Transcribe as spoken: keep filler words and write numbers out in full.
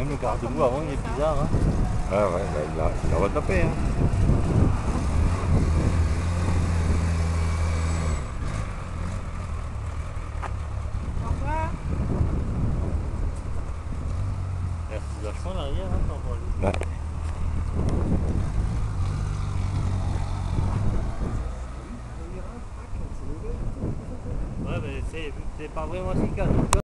Même le garde-boue avant il est bizarre. Hein. Ah ouais, bah, il, a, il a retapé. Hein. Au revoir. Merci vachement derrière, hein, pour voir lui. Ouais. Ouais, mais c'est pas vraiment efficace.